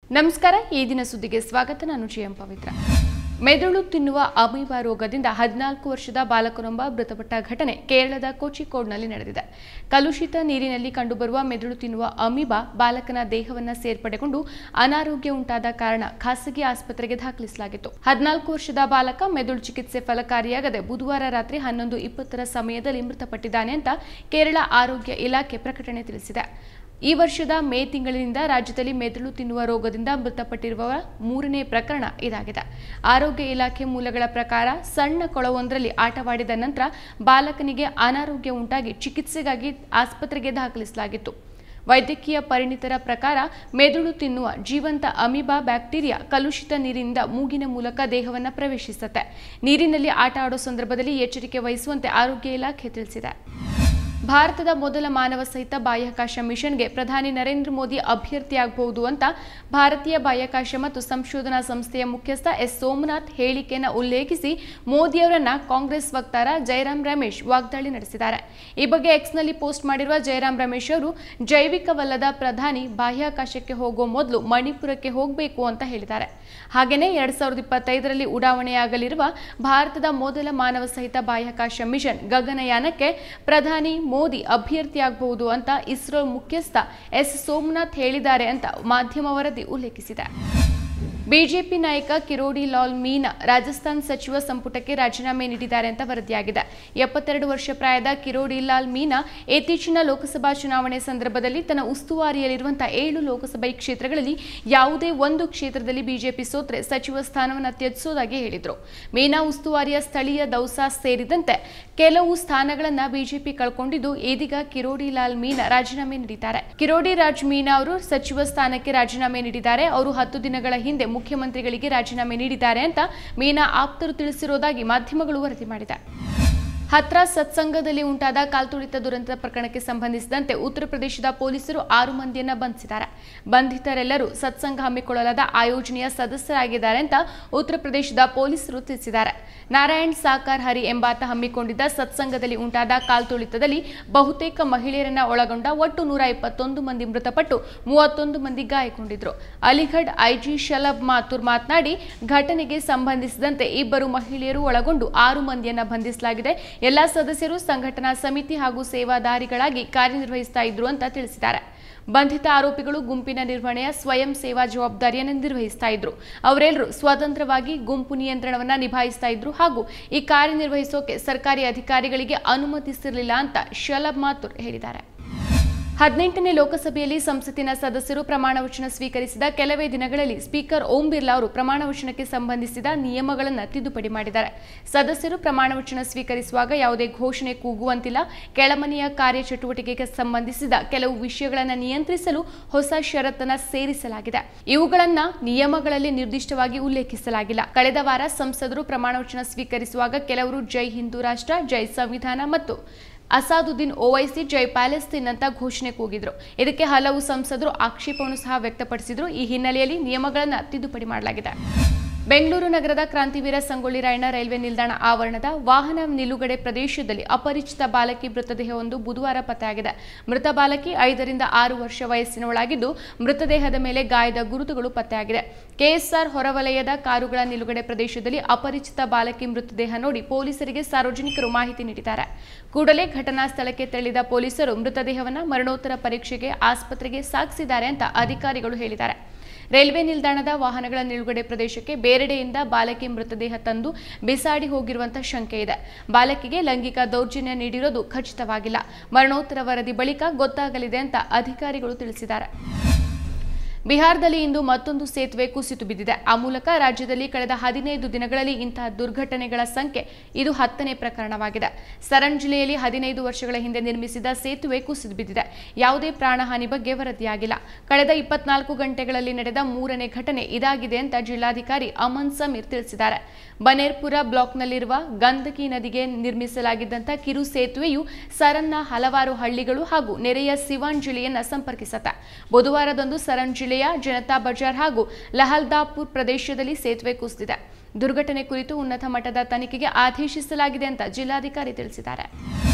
ನಮಸ್ಕಾರ ಈ ದಿನ ಸುದ್ದಿಗೆ ಸ್ವಾಗತ ನಾನು ಜಿಎಂ ಪವಿತ್ರ ಮೆದುಳು ತಿನ್ನುವ ಅಮೀಬಾ ರೋಗದಿಂದ 14 ವರ್ಷದ ಬಾಲಕನೊಬ್ಬ ಮೃತಪಟ್ಟ ಘಟನೆ ಕೇರಳದ ಕೋಚಿಕೋಡ್ನಲ್ಲಿ ನಡೆದಿದೆ ಕಲುಷಿತ ನೀರಿನಲ್ಲಿ ಕಂಡುಬರುವ ಮೆದುಳು ತಿನ್ನುವ ಅಮೀಬಾ ಬಾಲಕನ ದೇಹವನ್ನು ಸೇರ್ಪಡೆಗೊಂಡು ಅನಾರೋಗ್ಯ ಉಂಟಾದ ಕಾರಣ ಖಾಸಗಿ ಆಸ್ಪತ್ರೆಗೆ ದಾಖಲಿಸಲಾಗಿತ್ತು 14 ವರ್ಷದ ಬಾಲಕ ಮೆದುಳು ಚಿಕಿತ್ಸೆ ಫಲಕಾರಿಯಾಗದೆ ಬುಧವಾರ ರಾತ್ರಿ 11:20 ಸಮಯದಲ್ಲಿ ಮೃತಪಟ್ಟಿದ್ದಾನೆ ಅಂತ ಕೇರಳ ಆರೋಗ್ಯ ಇಲಾಖೆ ಪ್ರಕಟಣೆ ತಿಳಿಸಿದೆ ಈ ವರ್ಷದ ಮೇ ತಿಂಗಳಿನಿಂದ ರಾಜ್ಯದಲ್ಲಿ ಮೆದುಳು ತಿನ್ನುವ ರೋಗದಿಂದ ಮೃತಪಟ್ಟಿರುವ ಮೂರನೇ ಪ್ರಕರಣ ಇದಾಗಿದೆ ಆರೋಗ್ಯ ಇಲಾಖೆ ಮೂಲಗಳ ಪ್ರಕಾರ ಸಣ್ಣ ಕೊಳವೊಂದರಲ್ಲಿ ಆಟವಾಡಿದ ನಂತರ ಬಾಲಕನಿಗೆ ಅನಾರೋಗ್ಯ ಉಂಟಾಗಿ ಚಿಕಿತ್ಸೆಗಾಗಿ ಆಸ್ಪತ್ರೆಗೆ ದಾಖಲಿಸಲಾಗಿತ್ತು ವೈದ್ಯಕೀಯ ಪರಿಣಿತರ ಪ್ರಕಾರ ಮೆದುಳು ತಿನ್ನುವ ಜೀವಂತ ಅಮೀಬಾ ಬ್ಯಾಕ್ಟೀರಿಯಾ ಕಲುಷಿತ ನೀರಿನಿಂದ ಮೂಗಿನ ಮೂಲಕ ದೇಹವನ್ನು ಪ್ರವೇಶಿಸುತ್ತೆ ನೀರಿನಲ್ಲಿ ಆಟ ಆಡೋ ಸಂದರ್ಭದಲ್ಲಿ ಎಚ್ಚರಿಕೆ ವಹಿಸುವಂತೆ ಆರೋಗ್ಯ ಇಲಾಖೆ ತಿಳಿಸಿದೆ ಭಾರತದ ಮೊದಲ ಮಾನವ ಸಹಿತ ಬಾಹ್ಯಾಕಾಶ ಮಿಷನ್ಗೆ ಪ್ರಧಾನಿ ನರೇಂದ್ರ ಮೋದಿ ಅಭ್ಯರ್ಥಿಯಾಗಬಹುದು ಅಂತ ಭಾರತೀಯ ಬಾಹ್ಯಾಕಾಶ ಮತ್ತು ಸಂಶೋಧನಾ ಸಂಸ್ಥೆಯ ಮುಖ್ಯಸ್ಥ ಎಸ್ ಸೋಮನಾಥ್ ಹೇಳಿಕೆಯನ್ನು ಉಲ್ಲೇಖಿಸಿ ಮೋದಿಯವರನ್ನ ಕಾಂಗ್ರೆಸ್ ವಕ್ತಾರ ಜಯರಾಮ್ ರಮೇಶ್ ವಾಗ್ದಾಳಿ ನಡೆಸಿದ್ದಾರೆ ಈ ಬಗ್ಗೆ ಎಕ್ಸ್ನಲ್ಲಿ ಪೋಸ್ಟ್ ಮಾಡಿರುವ ಜಯರಾಮ್ ರಮೇಶ್ ಅವರು ಜೈವಿಕವಲ್ಲದ ಪ್ರಧಾನಿ ಬಾಹ್ಯಾಕಾಶಕ್ಕೆ ಹೋಗೋ ಮೊದಲು ಮಣಿಪುರಕ್ಕೆ ಹೋಗಬೇಕು ಅಂತ ಹೇಳಿದ್ದಾರೆ ಹಾಗೆಯೇ 2025ರಲ್ಲಿ ಉಡಾವಣೆಯಾಗಲಿರುವ ಭಾರತದ ಮೊದಲ ಮಾನವ ಸಹಿತ ಬಾಹ್ಯಾಕಾಶ ಮಿಷನ್ ಗಗನಯಾನಕ್ಕೆ ಪ್ರಧಾನಿ ಮೋದಿ ಅಭ್ಯರ್ಥಿಯಾಗಬಹುದು ಅಂತ ಇಸ್ರೋ ಮುಖ್ಯಸ್ಥ ಎಸ್ ಸೋಮನಾಥ್ ಹೇಳಿದ್ದಾರೆ ಅಂತ ಮಾಧ್ಯಮ ವರದಿ ಉಲ್ಲೇಖಿಸಿದೆ ಬಿಜೆಪಿ ನಾಯಕ ಕಿರೋಡಿ ಲಾಲ್ ಮೀನಾ ರಾಜಸ್ಥಾನ ಸಚಿವ ಸಂಪುಟಕ್ಕೆ ರಾಜೀನಾಮೆ ನೀಡಿದ್ದಾರೆ ಅಂತ ವರದಿಯಾಗಿದೆ 72 ವರ್ಷ ಪ್ರಾಯದ ಕಿರೋಡಿ ಲಾಲ್ ಮೀನಾ ಇತ್ತೀಚಿನ ಲೋಕಸಭಾ ಚುನಾವಣೆ ಸಂದರ್ಭದಲ್ಲಿ ತನ್ನ ಉಸ್ತುವಾರಿಯಲ್ಲಿರುವಂತಹ 7 ಲೋಕಸಭಾ ಕ್ಷೇತ್ರಗಳಲ್ಲಿ ಯಾವುದೇ ಒಂದು ಕ್ಷೇತ್ರದಲ್ಲಿ ಬಿಜೆಪಿ ಸೋತ್ರೆ ಸಚಿವ ಸ್ಥಾನವನ್ನು ತ್ಯಜಿಸುವುದಾಗಿ ಹೇಳಿದರು ಮೀನಾ ಉಸ್ತುವಾರಿಯ ಸ್ಥಳೀಯ ದೌಸಾ ಸೇರಿದಂತೆ ಕೆಲವು ಸ್ಥಾನಗಳನ್ನು ಬಿಜೆಪಿ ಕಳ್ಕೊಂಡಿದ್ದು ಇದೀಗ ಕಿರೋಡಿ ಲಾಲ್ ಮೀನಾ ರಾಜೀನಾಮೆ ನೀಡಿದ್ದಾರೆ ಕಿರೋಡಿ ರಾಜ್ ಮೀನಾ ಅವರು ಸಚಿವ ಸ್ಥಾನಕ್ಕೆ ರಾಜೀನಾಮೆ ನೀಡಿದ್ದಾರೆ ಅವರು 10 ದಿನಗಳ ಹಿಂದೆ ಮುಖ್ಯಮಂತ್ರಿಗಳಿಗೆ ರಾಜೀನಾಮೆ ನೀಡಿದ್ದಾರೆ ಅಂತ ಮೀನಾ ಆಪ್ತರು ತಿಳಿಸಿರುವುದಾಗಿ ಮಾಧ್ಯಮಗಳು ವರದಿ ಮಾಡಿದೆ ಹತ್ರಾಸ್ ಸತ್ಸಂಗದಲ್ಲಿ ಉಂಟಾದ ಕಾಲ್ತುಳಿತ ದುರಂತ ಪ್ರಕರಣಕ್ಕೆ ಸಂಬಂಧಿಸಿದಂತೆ ಉತ್ತರ ಪ್ರದೇಶದ ಪೊಲೀಸರು 6 ಮಂದಿಯನ್ನು ಬಂಧಿಸಿದ್ದಾರೆ ಬಂಧಿತರೆಲ್ಲರೂ ಸತ್ಸಂಗ ಹಮ್ಮಿಕೊಳ್ಳಲಾದ ಆಯೋಜನೆಯ ಸದಸ್ಯರಾಗಿದ್ದಾರೆ ಅಂತ ಉತ್ತರ ಪ್ರದೇಶದ ಪೊಲೀಸರು ತಿಳಿಸಿದ್ದಾರೆ ನಾರಾಯಣ್ ಸಾಕಾರ್ ಹರಿ ಎಂಬಾತ ಹಮ್ಮಿಕೊಂಡಿದ್ದ ಸತ್ಸಂಗದಲ್ಲಿ ಉಂಟಾದ ಕಾಲ್ತುಳಿತದಲ್ಲಿ ಬಹುತೇಕ ಮಹಿಳೆಯರನ್ನ ಒಳಗೊಂಡ ಒಟ್ಟು 121 ಮಂದಿ ಮೃತಪಟ್ಟು 31 ಮಂದಿ ಗಾಯಗೊಂಡಿದ್ರು ಅಲಿಗಢ್ ಐಜಿ ಶಲಭ್ ಮಾಥುರ್ ಮಾತನಾಡಿ ಘಟನೆಗೆ ಸಂಬಂಧಿಸಿದಂತೆ 2 ಮಹಿಳೆಯರು ಒಳಗೊಂಡು 6 ಮಂದಿಯನ್ನ ಬಂಧಿಸಲಾಗಿದೆ ಎಲ್ಲಾ ಸದಸ್ಯರು ಸಂಘಟನಾ ಸಮಿತಿ ಹಾಗೂ ಸೇವಾದಾರಿಗಳಾಗಿ ಕಾರ್ಯನಿರ್ವಹಿಸ್ತಾ ಇದ್ರು ಅಂತ ತಿಳಿಸಿದ್ದಾರೆ ಬಂಧಿತ ಆರೋಪಿಗಳು ಗುಂಪಿನ ನಿರ್ವಹಣೆಯ ಸ್ವಯಂ ಸೇವಾ ಜವಾಬ್ದಾರಿಯನ್ನು ನಿರ್ವಹಿಸ್ತಾ ಇದ್ರು ಅವರೆಲ್ಲರೂ ಸ್ವತಂತ್ರವಾಗಿ ಗುಂಪು ನಿಯಂತ್ರಣವನ್ನ ನಿಭಾಯಿಸ್ತಾ ಇದ್ರು ಹಾಗೂ ಈ ಕಾರ್ಯನಿರ್ವಹಿಸೋಕೆ ಸರ್ಕಾರಿ ಅಧಿಕಾರಿಗಳಿಗೆ ಅನುಮತಿಸಿರಲಿಲ್ಲ ಅಂತ ಶಲಭ್ ಮಾಥುರ್ ಹೇಳಿದ್ದಾರೆ 18ನೇ ಲೋಕಸಭೆಯಲ್ಲಿ ಸಂಸತ್ತಿನ ಸದಸ್ಯರು ಪ್ರಮಾಣ ವಚನ ಸ್ವೀಕರಿಸಿದ ಕೆಲವೇ ದಿನಗಳಲ್ಲಿ ಸ್ಪೀಕರ್ ಓಂ ಬಿರ್ಲಾ ಅವರು ಪ್ರಮಾಣ ವಚನಕ್ಕೆ ಸಂಬಂಧಿಸಿದ ನಿಯಮಗಳನ್ನು ತಿದ್ದುಪಡಿ ಮಾಡಿದ್ದಾರೆ ಸದಸ್ಯರು ಪ್ರಮಾಣ ವಚನ ಸ್ವೀಕರಿಸುವಾಗ ಯಾವುದೇ ಘೋಷಣೆ ಕೂಗುವಂತಿಲ್ಲ ಕೆಳಮನೆಯ ಕಾರ್ಯಚಟುವಟಿಕೆಗೆ ಸಂಬಂಧಿಸಿದ ಕೆಲವು ವಿಷಯಗಳನ್ನು ನಿಯಂತ್ರಿಸಲು ಹೊಸ ಷರತ್ತನ್ನು ಸೇರಿಸಲಾಗಿದೆ ಇವುಗಳನ್ನು ನಿಯಮಗಳಲ್ಲಿ ನಿರ್ದಿಷ್ಟವಾಗಿ ಉಲ್ಲೇಖಿಸಲಾಗಿಲ್ಲ ಕಳೆದ ವಾರ ಸಂಸದರು ಪ್ರಮಾಣ ವಚನ ಸ್ವೀಕರಿಸುವಾಗ ಕೆಲವರು ಜೈ ಹಿಂದೂ ರಾಷ್ಟ್ರ ಜೈ ಸಂವಿಧಾನ ಮತ್ತು ಅಸಾದುದ್ದೀನ್ ಓವೈಸಿ ಜೈ ಪ್ಯಾಲೆಸ್ತೀನ್ ಅಂತ ಘೋಷಣೆ ಕೂಗಿದ್ರು ಇದಕ್ಕೆ ಹಲವು ಸಂಸದರು ಆಕ್ಷೇಪವನ್ನು ಸಹ ವ್ಯಕ್ತಪಡಿಸಿದ್ರು ಈ ಹಿನ್ನೆಲೆಯಲ್ಲಿ ನಿಯಮಗಳನ್ನು ತಿದ್ದುಪಡಿ ಮಾಡಲಾಗಿದೆ ಬೆಂಗಳೂರು ನಗರದ ಕ್ರಾಂತಿವೀರ ಸಂಗೊಳ್ಳಿ ರಾಯಣ್ಣ ರೈಲ್ವೆ ನಿಲ್ದಾಣ ಆವರಣದ ವಾಹನ ನಿಲುಗಡೆ ಪ್ರದೇಶದಲ್ಲಿ ಅಪರಿಚಿತ ಬಾಲಕಿ ಮೃತದೇಹವೊಂದು ಬುಧವಾರ ಪತ್ತೆಯಾಗಿದೆ ಮೃತ ಬಾಲಕಿ 5 ರಿಂದ 6 ವರ್ಷ ವಯಸ್ಸಿನವಳಾಗಿದ್ದು ಮೃತದೇಹದ ಮೇಲೆ ಗಾಯದ ಗುರುತುಗಳು ಪತ್ತೆಯಾಗಿದೆ ಕೆಎಸ್ಆರ್ ಹೊರವಲಯದ ಕಾರುಗಳ ನಿಲುಗಡೆ ಪ್ರದೇಶದಲ್ಲಿ ಅಪರಿಚಿತ ಬಾಲಕಿ ಮೃತದೇಹ ನೋಡಿ ಪೊಲೀಸರಿಗೆ ಸಾರ್ವಜನಿಕರು ಮಾಹಿತಿ ನೀಡಿದ್ದಾರೆ ಕೂಡಲೇ ಘಟನಾ ಸ್ಥಳಕ್ಕೆ ತೆರಳಿದ ಪೊಲೀಸರು ಮೃತದೇಹವನ್ನು ಮರಣೋತ್ತರ ಪರೀಕ್ಷೆಗೆ ಆಸ್ಪತ್ರೆಗೆ ಸಾಗಿಸಿದ್ದಾರೆ ಅಂತ ಅಧಿಕಾರಿಗಳು ಹೇಳಿದ್ದಾರೆ ರೈಲ್ವೆ ನಿಲ್ದಾಣದ ವಾಹನಗಳ ನಿಲುಗಡೆ ಪ್ರದೇಶಕ್ಕೆ ಬೇರೆಡೆಯಿಂದ ಬಾಲಕಿ ಮೃತದೇಹ ತಂದು ಬಿಸಾಡಿ ಹೋಗಿರುವಂತಹ ಶಂಕೆ ಇದೆ ಬಾಲಕಿಗೆ ಲೈಂಗಿಕ ದೌರ್ಜನ್ಯ ನೀಡಿರೋದು ಖಚಿತವಾಗಿಲ್ಲ ಮರಣೋತ್ತರ ವರದಿ ಬಳಿಕ ಗೊತ್ತಾಗಲಿದೆ ಅಂತ ಅಧಿಕಾರಿಗಳು ತಿಳಿಸಿದ್ದಾರೆ ಬಿಹಾರದಲ್ಲಿ ಇಂದು ಮತ್ತೊಂದು ಸೇತುವೆ ಕುಸಿದು ಬಿದ್ದಿದೆ ಆ ಮೂಲಕ ರಾಜ್ಯದಲ್ಲಿ ಕಳೆದ 15 ದಿನಗಳಲ್ಲಿ ಇಂತಹ ದುರ್ಘಟನೆಗಳ ಸಂಖ್ಯೆ ಇದು 10ನೇ ಪ್ರಕರಣವಾಗಿದೆ ಸರಣ್ ಜಿಲ್ಲೆಯಲ್ಲಿ 15 ವರ್ಷಗಳ ಹಿಂದೆ ನಿರ್ಮಿಸಿದ ಸೇತುವೆ ಕುಸಿದು ಬಿದ್ದಿದೆ ಯಾವುದೇ ಪ್ರಾಣಹಾನಿ ಬಗ್ಗೆ ವರದಿಯಾಗಿಲ್ಲ ಕಳೆದ 24 ಗಂಟೆಗಳಲ್ಲಿ ನಡೆದ 3ನೇ ಘಟನೆ ಇದಾಗಿದೆ ಅಂತ ಜಿಲ್ಲಾಧಿಕಾರಿ ಅಮನ್ ಸಮೀರ್ ತಿಳಿಸಿದ್ದಾರೆ ಬನೇರ್ಪುರ ಬ್ಲಾಕ್ನಲ್ಲಿರುವ ಗಂದಕಿ ನದಿಗೆ ನಿರ್ಮಿಸಲಾಗಿದ್ದಂಥ ಕಿರು ಸೇತುವೆಯು ಸರನ್ನ ಹಲವಾರು ಹಳ್ಳಿಗಳು ಹಾಗೂ ನೆರೆಯ ಸಿವಾನ್ ಜಿಲ್ಲೆಯನ್ನು ಸಂಪರ್ಕಿಸುತ್ತೆ ಬುಧವಾರದಂದು ಸರಣ್ ಜಿಲ್ಲೆಯ ಜನತಾ ಬಜಾರ್ ಹಾಗೂ ಲಹಲ್ದಾಪುರ್ ಪ್ರದೇಶದಲ್ಲಿ ಸೇತುವೆ ಕುಸಿದಿದೆ ದುರ್ಘಟನೆ ಕುರಿತು ಉನ್ನತ ಮಟ್ಟದ ತನಿಖೆಗೆ ಆದೇಶಿಸಲಾಗಿದೆ ಅಂತ ಜಿಲ್ಲಾಧಿಕಾರಿ ತಿಳಿಸಿದ್ದಾರೆ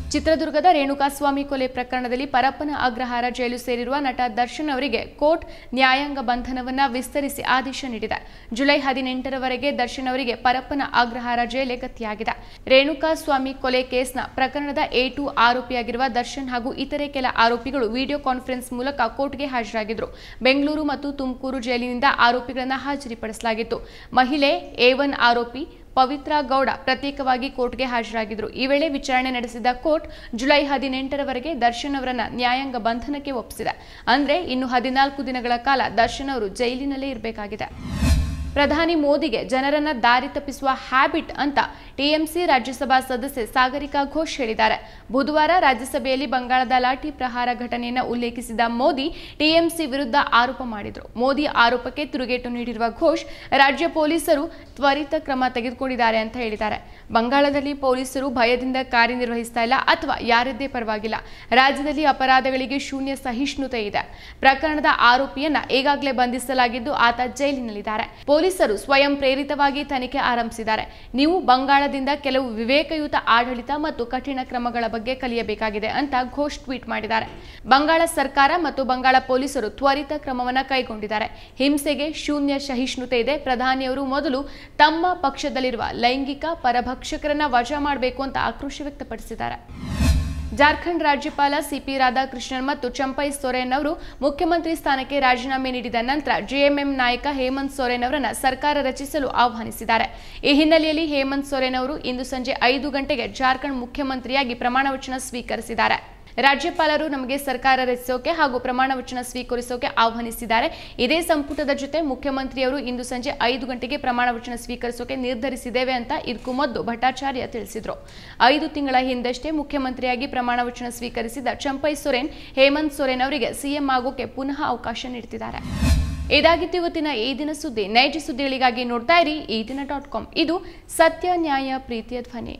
ಚಿತ್ರದುರ್ಗದ ರೇಣುಕಾಸ್ವಾಮಿ ಕೊಲೆ ಪ್ರಕರಣದಲ್ಲಿ ಪರಪ್ಪನ ಅಗ್ರಹಾರ ಜೈಲು ಸೇರಿರುವ ನಟ ದರ್ಶನ್ ಅವರಿಗೆ ಕೋರ್ಟ್ ನ್ಯಾಯಾಂಗ ಬಂಧನವನ್ನು ವಿಸ್ತರಿಸಿ ಆದೇಶ ನೀಡಿದೆ. ಜುಲೈ 18ರವರೆಗೆ ದರ್ಶನ್ ಅವರಿಗೆ ಪರಪ್ಪನ ಅಗ್ರಹಾರ ಜೈಲೇ ಗತಿಯಾಗಿದೆ. ರೇಣುಕಾಸ್ವಾಮಿ ಕೊಲೆ ಕೇಸ್ನ ಪ್ರಕರಣದ A2 ಆರೋಪಿಯಾಗಿರುವ ದರ್ಶನ್ ಹಾಗೂ ಇತರೆ ಕೆಲ ಆರೋಪಿಗಳು ವಿಡಿಯೋ ಕಾನ್ಫರೆನ್ಸ್ ಮೂಲಕ ಕೋರ್ಟ್ಗೆ ಹಾಜರಾಗಿದ್ದರು. ಬೆಂಗಳೂರು ಮತ್ತು ತುಮಕೂರು ಜೈಲಿನಿಂದ ಆರೋಪಿಗಳನ್ನು ಹಾಜರುಪಡಿಸಲಾಗಿತ್ತು. ಮಹಿಳೆ A1 ಆರೋಪಿ ಪವಿತ್ರ ಗೌಡ ಪ್ರತ್ಯೇಕವಾಗಿ ಕೋರ್ಟ್ಗೆ ಹಾಜರಾಗಿದ್ದರು. ಈ ವೇಳೆ ವಿಚಾರಣೆ ನಡೆಸಿದ ಕೋರ್ಟ್ ಜುಲೈ 18ರವರೆಗೆ ದರ್ಶನ್ ಅವರನ್ನ ನ್ಯಾಯಾಂಗ ಬಂಧನಕ್ಕೆ ಒಪ್ಪಿಸಿದೆ. ಅಂದ್ರೆ ಇನ್ನು 14 ದಿನಗಳ ಕಾಲ ದರ್ಶನ್ ಅವರು ಜೈಲಿನಲ್ಲೇ ಇರಬೇಕಾಗಿದೆ. ಪ್ರಧಾನಿ ಮೋದಿಗೆ ಜನರನ್ನ ದಾರಿ ತಪ್ಪಿಸುವ ಹ್ಯಾಬಿಟ್ ಅಂತ ಟಿಎಂಸಿ ರಾಜ್ಯಸಭಾ ಸದಸ್ಯೆ ಸಾಗರಿಕಾ ಘೋಷ್ ಹೇಳಿದ್ದಾರೆ. ಬುಧವಾರ ರಾಜ್ಯಸಭೆಯಲ್ಲಿ ಬಂಗಾಳದ ಲಾಠಿ ಪ್ರಹಾರ ಘಟನೆಯನ್ನು ಉಲ್ಲೇಖಿಸಿದ ಮೋದಿ ಟಿಎಂಸಿ ವಿರುದ್ಧ ಆರೋಪ ಮಾಡಿದರು. ಮೋದಿ ಆರೋಪಕ್ಕೆ ತಿರುಗೇಟು ನೀಡಿರುವ ಘೋಷ್ ರಾಜ್ಯ ಪೊಲೀಸರು ತ್ವರಿತ ಕ್ರಮ ತೆಗೆದುಕೊಂಡಿದ್ದಾರೆ ಅಂತ ಹೇಳಿದ್ದಾರೆ. ಬಂಗಾಳದಲ್ಲಿ ಪೊಲೀಸರು ಭಯದಿಂದ ಕಾರ್ಯನಿರ್ವಹಿಸ್ತಾ ಇಲ್ಲ ಅಥವಾ ಯಾರದ್ದೇ ಪರವಾಗಿಲ್ಲ. ರಾಜ್ಯದಲ್ಲಿ ಅಪರಾಧಗಳಿಗೆ ಶೂನ್ಯ ಸಹಿಷ್ಣುತೆ ಇದೆ. ಪ್ರಕರಣದ ಆರೋಪಿಯನ್ನ ಈಗಾಗಲೇ ಬಂಧಿಸಲಾಗಿದ್ದು ಆತ ಜೈಲಿನಲ್ಲಿದ್ದಾರೆ. ಪೊಲೀಸರು ಸ್ವಯಂ ಪ್ರೇರಿತವಾಗಿ ತನಿಖೆ ಆರಂಭಿಸಿದ್ದಾರೆ. ನೀವು ಬಂಗಾಳದಿಂದ ಕೆಲವು ವಿವೇಕಯುತ ಆಡಳಿತ ಮತ್ತು ಕಠಿಣ ಕ್ರಮಗಳ ಬಗ್ಗೆ ಕಲಿಯಬೇಕಾಗಿದೆ ಅಂತ ಘೋಷ್ ಟ್ವೀಟ್ ಮಾಡಿದ್ದಾರೆ. ಬಂಗಾಳ ಸರ್ಕಾರ ಮತ್ತು ಬಂಗಾಳ ಪೊಲೀಸರು ತ್ವರಿತ ಕ್ರಮವನ್ನು ಕೈಗೊಂಡಿದ್ದಾರೆ. ಹಿಂಸೆಗೆ ಶೂನ್ಯ ಸಹಿಷ್ಣುತೆ ಇದೆ. ಪ್ರಧಾನಿಯವರು ಮೊದಲು ತಮ್ಮ ಪಕ್ಷದಲ್ಲಿರುವ ಲೈಂಗಿಕ ಪರಭಕ್ಷಕರನ್ನ ವಜಾ ಮಾಡಬೇಕು ಅಂತ ಆಕ್ರೋಶ ವ್ಯಕ್ತಪಡಿಸಿದ್ದಾರೆ. ಜಾರ್ಖಂಡ್ ರಾಜ್ಯಪಾಲ ಸಿಪಿ ರಾಧಾಕೃಷ್ಣನ್ ಮತ್ತು ಚಂಪೈ ಸೊರೇನ್ ಅವರು ಮುಖ್ಯಮಂತ್ರಿ ಸ್ಥಾನಕ್ಕೆ ರಾಜೀನಾಮೆ ನೀಡಿದ ನಂತರ ಜೆಎಂಎಂ ನಾಯಕ ಹೇಮಂತ್ ಸೊರೇನ್ ಅವರನ್ನು ಸರ್ಕಾರ ರಚಿಸಲು ಆಹ್ವಾನಿಸಿದ್ದಾರೆ. ಈ ಹಿನ್ನೆಲೆಯಲ್ಲಿ ಹೇಮಂತ್ ಸೊರೇನ್ ಅವರು ಇಂದು ಸಂಜೆ 5 ಗಂಟೆಗೆ ಜಾರ್ಖಂಡ್ ಮುಖ್ಯಮಂತ್ರಿಯಾಗಿ ಪ್ರಮಾಣ ವಚನ ಸ್ವೀಕರಿಸಿದ್ದಾರೆ. ರಾಜ್ಯಪಾಲರು ನಮಗೆ ಸರ್ಕಾರ ರಚಿಸೋಕೆ ಹಾಗೂ ಪ್ರಮಾಣ ವಚನ ಸ್ವೀಕರಿಸೋಕೆ ಆಹ್ವಾನಿಸಿದ್ದಾರೆ. ಇದೇ ಸಂಪುಟದ ಜೊತೆ ಮುಖ್ಯಮಂತ್ರಿಯವರು ಇಂದು ಸಂಜೆ 5 ಗಂಟೆಗೆ ಪ್ರಮಾಣ ವಚನ ಸ್ವೀಕರಿಸೋಕೆ ನಿರ್ಧರಿಸಿದ್ದೇವೆ ಅಂತ ಇದಕ್ಕೂ ಮೊದಲು ಭಟ್ಟಾಚಾರ್ಯ ತಿಳಿಸಿದರು. 5 ತಿಂಗಳ ಹಿಂದಷ್ಟೇ ಮುಖ್ಯಮಂತ್ರಿಯಾಗಿ ಪ್ರಮಾಣ ವಚನ ಸ್ವೀಕರಿಸಿದ ಚಂಪೈ ಸೊರೇನ್ ಹೇಮಂತ್ ಸೊರೇನ್ ಅವರಿಗೆ ಸಿಎಂ ಆಗೋಕೆ ಪುನಃ ಅವಕಾಶ ನೀಡುತ್ತಿದ್ದಾರೆ. ಇದಾಗಿತ್ತು ಇವತ್ತಿನ ಈ ದಿನ ಸುದ್ದಿ. ನೈಜ ಸುದ್ದಿಗಳಿಗಾಗಿ ನೋಡ್ತಾ ಇರಿ ಈದಿನ.com. ಇದು ಸತ್ಯ, ನ್ಯಾಯ, ಪ್ರೀತಿಯ ಧ್ವನಿ.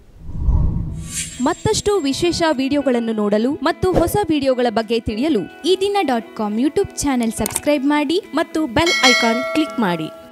ಮತ್ತಷ್ಟು ವಿಶೇಷ ವಿಡಿಯೋಗಳನ್ನು ನೋಡಲು ಮತ್ತು ಹೊಸ ವಿಡಿಯೋಗಳ ಬಗ್ಗೆ ತಿಳಿಯಲು ಈದಿನ.com ಯೂಟ್ಯೂಬ್ ಚಾನೆಲ್ ಸಬ್ಸ್ಕ್ರೈಬ್ ಮಾಡಿ ಮತ್ತು ಬೆಲ್ ಐಕಾನ್ ಕ್ಲಿಕ್ ಮಾಡಿ.